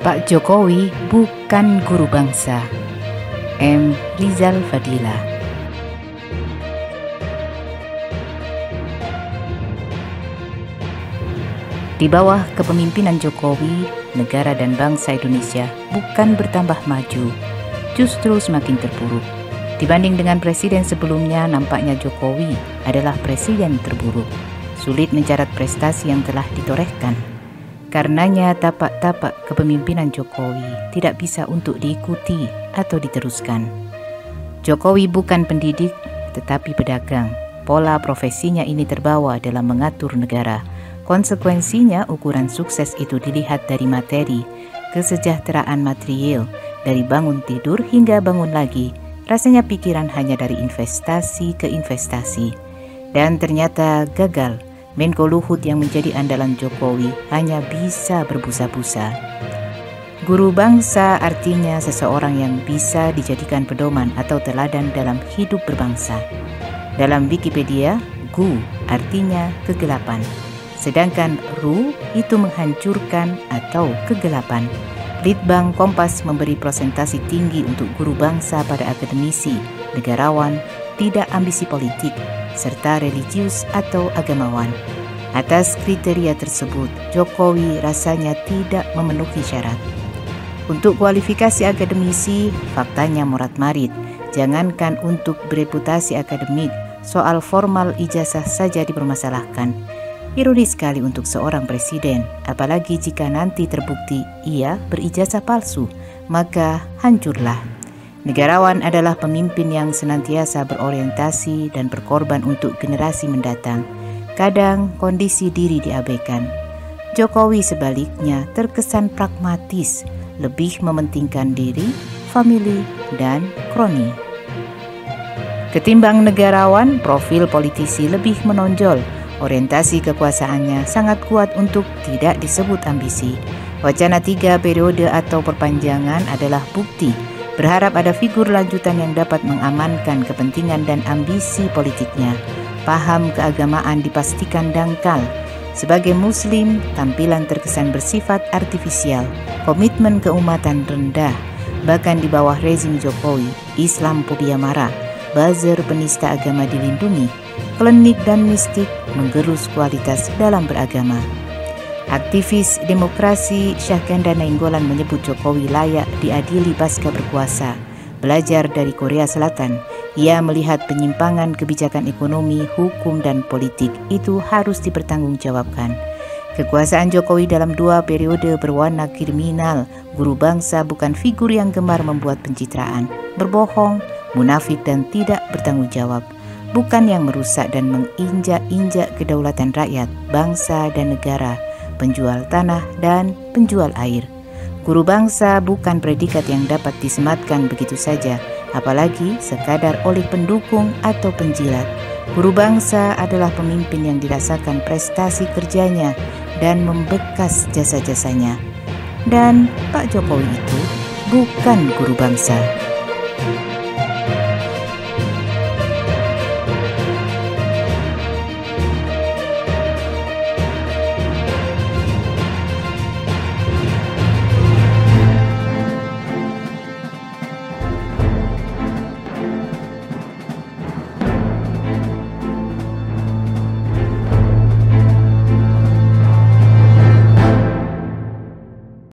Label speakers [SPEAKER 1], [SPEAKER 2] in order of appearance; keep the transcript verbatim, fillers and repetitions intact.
[SPEAKER 1] Pak Jokowi bukan guru bangsa. M. Rizal Fadila. Di bawah kepemimpinan Jokowi, negara dan bangsa Indonesia bukan bertambah maju, justru semakin terpuruk. Dibanding dengan presiden sebelumnya, nampaknya Jokowi adalah presiden terburuk. Sulit mencatat prestasi yang telah ditorehkan. Karenanya tapak-tapak kepemimpinan Jokowi tidak bisa untuk diikuti atau diteruskan. Jokowi bukan pendidik, tetapi pedagang. Pola profesinya ini terbawa dalam mengatur negara. Konsekuensinya, ukuran sukses itu dilihat dari materi, kesejahteraan material, dari bangun tidur hingga bangun lagi. Rasanya pikiran hanya dari investasi ke investasi. Dan ternyata gagal. Menko Luhut yang menjadi andalan Jokowi hanya bisa berbusa-busa. Guru bangsa artinya seseorang yang bisa dijadikan pedoman atau teladan dalam hidup berbangsa. Dalam Wikipedia, gu artinya kegelapan. Sedangkan ru itu menghancurkan atau kegelapan. Litbang Kompas memberi presentasi tinggi untuk guru bangsa pada akademisi, negarawan, tidak ambisi politik, serta religius atau agamawan. Atas kriteria tersebut, Jokowi rasanya tidak memenuhi syarat. Untuk kualifikasi akademisi, faktanya morat-marit. Jangankan untuk bereputasi akademik, soal formal ijazah saja dipermasalahkan. Ironis sekali untuk seorang presiden, apalagi jika nanti terbukti ia berijazah palsu, maka hancurlah. Negarawan adalah pemimpin yang senantiasa berorientasi dan berkorban untuk generasi mendatang. Kadang kondisi diri diabaikan. Jokowi sebaliknya terkesan pragmatis, lebih mementingkan diri, famili, dan kroni. Ketimbang negarawan, profil politisi lebih menonjol. Orientasi kekuasaannya sangat kuat untuk tidak disebut ambisi. Wacana tiga periode atau perpanjangan adalah bukti. Berharap ada figur lanjutan yang dapat mengamankan kepentingan dan ambisi politiknya. Paham keagamaan dipastikan dangkal. Sebagai Muslim, tampilan terkesan bersifat artifisial. Komitmen keumatan rendah. Bahkan di bawah rezim Jokowi, Islamophobia marak. Buzzer penista agama dilindungi. Klinik dan mistik menggerus kualitas dalam beragama. Aktivis demokrasi Syahganda Nainggolan menyebut Jokowi layak diadili pasca berkuasa. Belajar dari Korea Selatan, ia melihat penyimpangan kebijakan ekonomi, hukum, dan politik itu harus dipertanggungjawabkan. Kekuasaan Jokowi dalam dua periode berwarna kriminal. Guru bangsa bukan figur yang gemar membuat pencitraan, berbohong, munafik, dan tidak bertanggung jawab. Bukan yang merusak dan menginjak-injak kedaulatan rakyat, bangsa, dan negara, penjual tanah, dan penjual air. Guru bangsa bukan predikat yang dapat disematkan begitu saja, apalagi sekadar oleh pendukung atau penjilat. Guru bangsa adalah pemimpin yang dirasakan prestasi kerjanya dan membekas jasa-jasanya. Dan Pak Jokowi itu bukan guru bangsa.